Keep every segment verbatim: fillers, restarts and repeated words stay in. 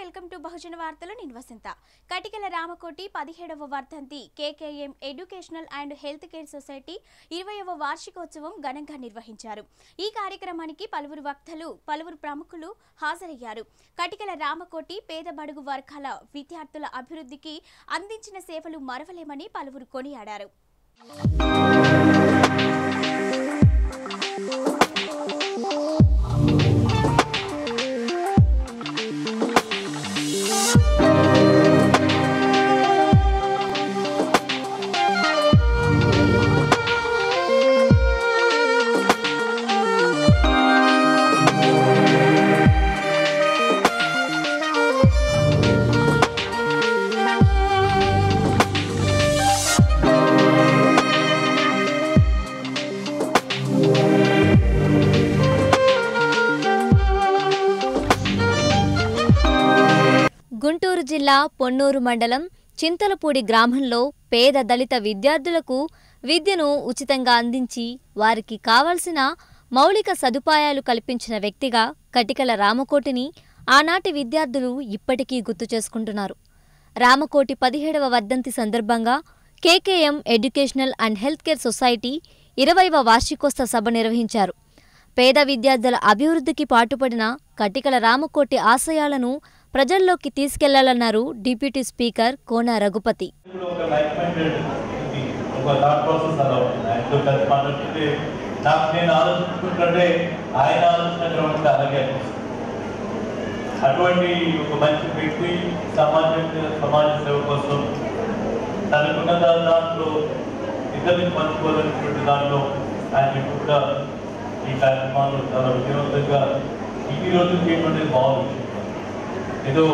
Welcome to బహుజన వార్తలు నేను వసంత. కటికల రామకోటి పదిహేడవ వర్ధంతి KKM educational and health care society ఇరవైవ వార్షికోత్సవం ఘనంగా నిర్వహించారు. ఈ కార్యక్రమానికి పలువురు వక్తలు, పలువురు ప్రముఖులు హాజరయ్యారు. కటికల రామకోటి పేద బడుగు వర్గాల విద్యార్థుల అభివృద్ధికి అందించిన సేవలు మరవలేమని పలువురు కొనియాడారు. గుంటూరు జిల్లా పొన్నూరు మండలం చింతలపూడి గ్రామంలో పేద దళిత విద్యార్థులకు విద్యను ఉచితంగా అందించి వారికి కావలసిన మౌలిక సదుపాయాలు కల్పించిన వ్యక్తిగా కటికల రామకోటిని ఆనాటి విద్యార్థులు ఇప్పటికీ గుర్తు చేసుకుంటున్నారు. రామకోటి పదిహేడవ వర్ధంతి సందర్భంగా KKM educational and health care society ఇరవైవ వార్షికోత్సవ సభ నిర్వహించారు. పేద విద్యార్థుల అభివృద్ధికి పాటుపడిన కటికల రామకోటి ఆశయాలను ప్రజల్లోకి తీసుకెళ్లాలన్నారు డిప్యూటీ స్పీకర్ కోన రఘుపతి. అటువంటి ఒక మంచి వ్యక్తి సమాజ సమాజ సేవ కోసం తనకున్న దాంట్లో ఇద్దరిని పంచుకోవాలనేటువంటి దాంట్లో ఆయన కూడా ఈ కార్యక్రమాలు చాలా విజయవంతంగా ఇన్ని రోజులు చేయడం బాగుంది. ఏదో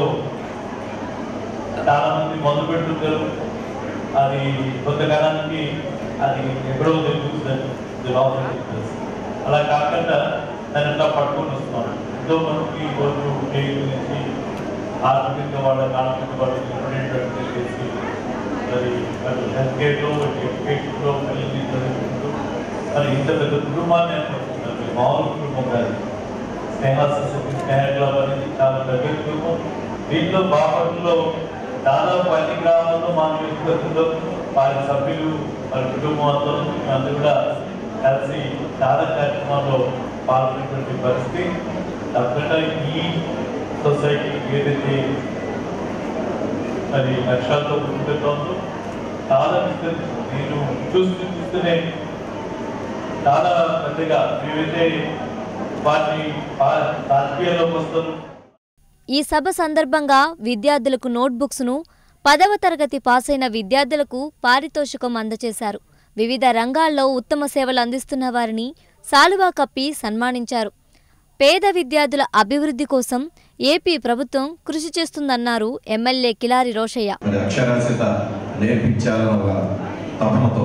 చాలా మంది మొదలు పెడుతుంటారు, అది కొంతకాలానికి అది ఎక్కడో తెలుస్తుంది. అలా కాకుండా దాన్ని పట్టుకొని వస్తున్నాం. ఎంతో మందికి రోజు నుంచి ఆర్థికంగా వాళ్ళ ఆర్థిక వాళ్ళు చేసి మరి హెల్త్ కేర్లో ఎడ్యుకేషన్లో పిల్లల్ని చదువుకుంటూ మరి ఇంత పెద్ద కుటుంబాన్ని ఏర్పడుతున్నారు. మామూలు కుటుంబం కాదు. స్నేహ స్నేహ క్లబ్ అనేది చాలా దగ్గర కుటుంబం. దీంట్లో బాపట్లలో దాదాపు అన్ని గ్రామాల్లో మా నియోజకవర్గంలో వారి సభ్యులు వారి కుటుంబంతో అందరూ కూడా కలిసి చాలా కార్యక్రమాల్లో పాల్గొనేటువంటి పరిస్థితి. తప్పకుండా ఈ సొసైటీ ఏదైతే మరి లక్ష్యాలతో ముందుకెళ్తుందో చాలా విస్తరించింది. నేను చూస్తూ చూస్తూనే చాలా పెద్దగా మేమైతే వాటిని రాజకీయాల్లోకి వస్తాను. ఈ సభ సందర్భంగా విద్యార్థులకు నోట్బుక్స్ను, పదవ తరగతి పాసైన విద్యార్థులకు పారితోషికం అందజేశారు. వివిధ రంగాల్లో ఉత్తమ సేవలు అందిస్తున్న వారిని సాలువా కప్పి సన్మానించారు. పేద విద్యార్థుల అభివృద్ధి కోసం ఏపీ ప్రభుత్వం కృషి చేస్తుందన్నారు ఎమ్మెల్యే కిలారి రోషయ్య. అక్షరాస్యత నేర్పించాలన్న తపనతో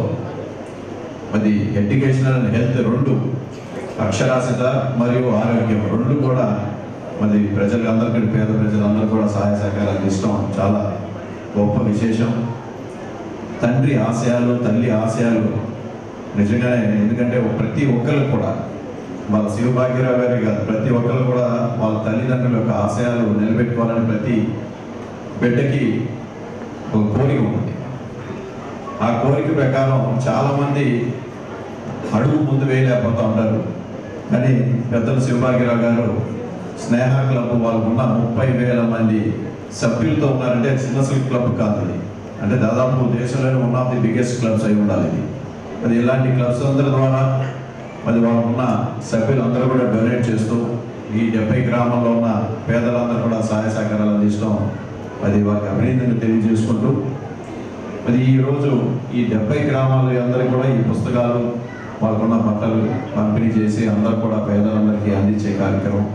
మరి ఎడ్యుకేషనల్ అండ్ హెల్త్ రెండు, అక్షరాస్యత మరియు ఆరోగ్యం రెండు కూడా మరి ప్రజలందరికీ, పేద ప్రజలందరూ కూడా సహాయ సహకారాలు అందిస్తాం చాలా గొప్ప విశేషం. తండ్రి ఆశయాలు, తల్లి ఆశయాలు నిజంగానే, ఎందుకంటే ప్రతి ఒక్కరు కూడా వాళ్ళ శివ భాగ్య రావు గారి కాదు, ప్రతి ఒక్కరు కూడా వాళ్ళ తల్లిదండ్రుల యొక్క ఆశయాలు నిలబెట్టుకోవాలని ప్రతి బిడ్డకి ఒక కోరిక ఉంటుంది. ఆ కోరిక ప్రకారం చాలామంది అడుగు ముందు వేయలేకపోతూ ఉంటారు. కానీ పెద్దలు శివ భాగ్య రావు గారు స్నేహ క్లబ్ వాళ్ళకు ఉన్న ముప్పై వేల మంది సభ్యులతో ఉన్నారంటే చిన్న క్లబ్ కాదు ఇది. అంటే దాదాపు దేశంలోనే one of the biggest clubs అయి ఉండాలి ఇది. మరి ఇలాంటి క్లబ్స్ అందరి ద్వారా మరి వాళ్ళకు ఉన్న సభ్యులందరూ కూడా డొనేట్ చేస్తూ ఈ డెబ్బై గ్రామాల్లో ఉన్న పేదలందరూ కూడా సహాయ సహకారాలు అందిస్తాం. అది వారికి అభినందనలు తెలియజేసుకుంటూ మరి ఈరోజు ఈ డెబ్బై గ్రామాలు అందరూ కూడా ఈ పుస్తకాలు, వాళ్ళకున్న బట్టలు పంపిణీ చేసి అందరూ కూడా పేదలందరికీ అందించే కార్యక్రమం.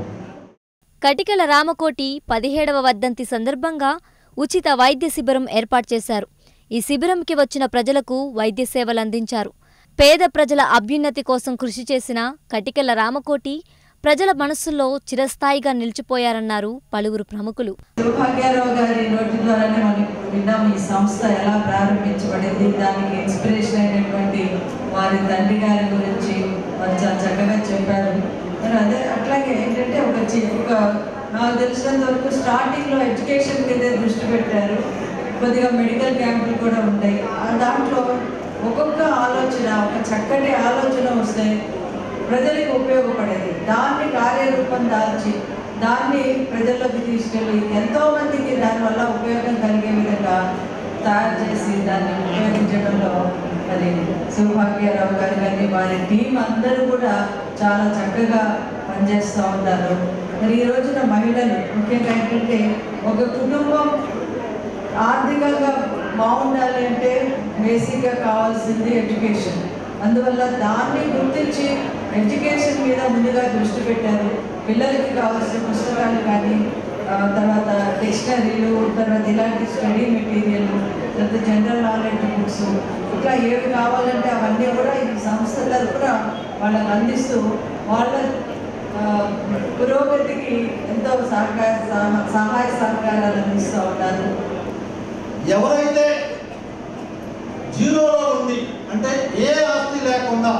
కటికల రామకోటి పదిహేడవ వర్ధంతి సందర్భంగా ఉచిత వైద్య శిబిరం ఏర్పాటు చేశారు. ఈ శిబిరంకి వచ్చిన ప్రజలకు వైద్య సేవలు అందించారు. పేద ప్రజల అభ్యున్నతి కోసం కృషి చేసిన కటికల రామకోటి ప్రజల మనస్సుల్లో చిరస్థాయిగా నిలిచిపోయారన్నారు పలువురు ప్రముఖులు. శివ భాగ్య రావు గారి నోటి ద్వారానే మనం విన్నాం ఈ సంస్థ ఎలా ప్రారంభించబడింది. దానికి ఇన్స్పిరేషన్ అయినటువంటి వారి తండ్రి గారి గురించి మంచి చక్కగా చెప్పారు. మరి అదే అట్లాగే ఏంటంటే ఒక ఒక నాకు తెలిసినంత వరకు స్టార్టింగ్లో ఎడ్యుకేషన్ మీదే దృష్టి పెట్టారు. కొద్దిగా మెడికల్ క్యాంపులు కూడా ఉంటాయి. దాంట్లో ఒక్కొక్క ఆలోచన, ఒక చక్కటి ఆలోచన వస్తే ప్రజలకు ఉపయోగపడేది. దాన్ని కార్యరూపం దాల్చి దాన్ని ప్రజల్లోకి తీసుకెళ్ళి ఎంతోమందికి దానివల్ల ఉపయోగం కలిగే విధంగా తయారు చేసి దాన్ని ఉపయోగించడంలో మరి శివ భాగ్య రావు గారు కానీ వారి టీం అందరూ కూడా చాలా చక్కగా పనిచేస్తూ ఉంటారు. మరి ఈ రోజున మహిళలు ముఖ్యంగా ఏంటంటే ఒక కుటుంబం ఆర్థికంగా బాగుండాలి అంటే బేసిక్గా కావాల్సింది ఎడ్యుకేషన్. అందువల్ల దాన్ని గుర్తించి ఎడ్యుకేషన్ మీద ముందుగా దృష్టి పెట్టారు. పిల్లలకి కావాల్సిన పుస్తకాలు కానీ, తర్వాత డిక్షనరీలు, తర్వాత ఇలాంటి స్టడీ మెటీరియల్, తర్వాత జనరల్ నాలెడ్జ్ బుక్స్, ఇట్లా ఏవి కావాలంటే అవన్నీ కూడా ఈ సంస్థ తరఫున వాళ్ళకి అందిస్తూ వాళ్ళ పురోగతికి ఎంతో సహకార సహాయ సహకారాలు అందిస్తూ ఉంటారు. ఎవరైతే జీరోలో ఉంది అంటే ఏ ఆస్తి లేకుండా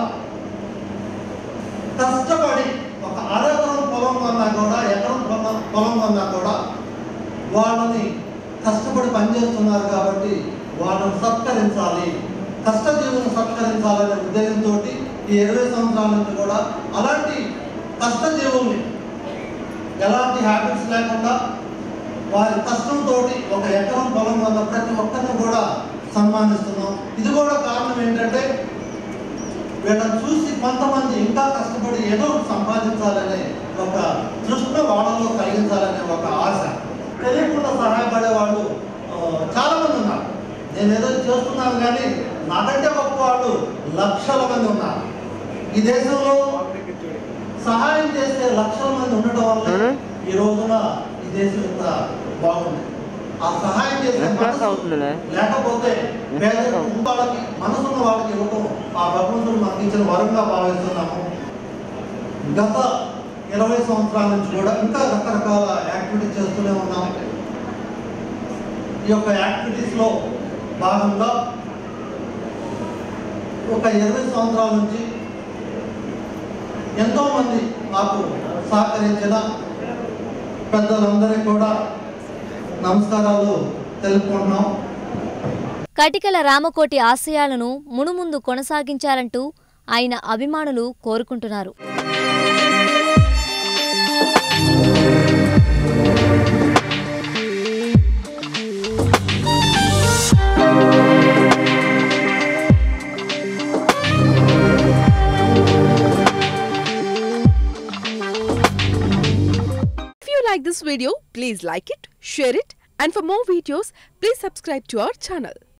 కష్టపడి ఒక అరెకరం పొలం కొన్నా కూడా, ఎకరం పొలం కొన్నా కూడా వాళ్ళని కష్టపడి పనిచేస్తున్నారు కాబట్టి వాళ్ళని సత్కరించాలి, కష్టజీవులను సత్కరించాలనే ఉద్దేశంతో ఈ ఇరవై సంవత్సరాల నుంచి కూడా అలాంటి కష్టజీవుల్ని ఎలాంటి హ్యాబిట్స్ లేకుండా వారి కష్టంతో ఒక ఎకరం పొలం వల్ల ప్రతి ఒక్కరిని కూడా సన్మానిస్తున్నాం. ఇది కూడా కారణం ఏంటంటే వీళ్ళని చూసి కొంతమంది ఇంకా కష్టపడి ఏదో సంపాదించాలనే ఒక తృష్ణ వాళ్ళలో కలిగించాలనే ఒక ఆశ, తెలియకుండా సహాయపడే వాళ్ళు చాలామంది ఉన్నారు. నేను ఏదో చేస్తున్నాను కానీ నాకంటే గొప్ప వాళ్ళు లక్షల మంది ఉన్నారు. ఈ దేశంలో సహాయం చేసే లక్షల మంది ఉండటం వల్ల ఈ రోజున ఈ దేశం ఇంత బాగుంది. ఆ సహాయం చేసే మనసు లేకపోతే పేద వాళ్ళకి మనసున్న వాళ్ళకి ఇవ్వటం ఆ భగవంతుడు మనకి ఇచ్చిన వరంగా భావిస్తున్నాము. గత ఇరవై సంవత్సరాల నుంచి కూడా ఇంకా రకరకాల యాక్టివిటీస్ చేస్తూనే ఉన్నాము. ఈ యొక్క యాక్టివిటీస్లో భాగంగా ఒక ఇరవై సంవత్సరాల నుంచి ఎంతోమంది నాకు సహకరించిన పెద్దలందరికీ కూడా నమస్కారాలు తెలుపుకుంటున్నాం. కటికల రామకోటి ఆశయాలను మునుముందు కొనసాగించాలంటూ ఆయన అభిమానులు కోరుకుంటున్నారు. Like this video, please like it, share it, and for more videos, please subscribe to our channel.